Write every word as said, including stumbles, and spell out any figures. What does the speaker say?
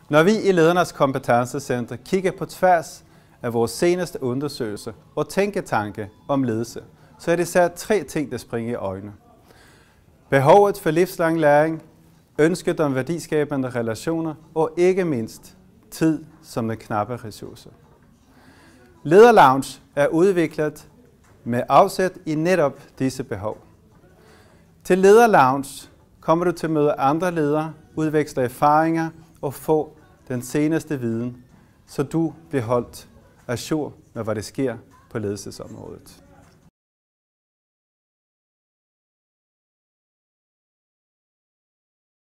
Når vi i Ledernes Kompetencecenter kigger på tværs af vores seneste undersøgelse og tænketanke om ledelse, så er det især tre ting, der springer i øjnene. Behovet for livslang læring, ønsket om værdiskabende relationer og ikke mindst tid som en knappe ressource. Lederlounge er udviklet med afsæt i netop disse behov. Til Lederlounge kommer du til at møde andre ledere, udveksle erfaringer og få den seneste viden, så du bliver holdt ajour med, hvad der sker på ledelsesområdet.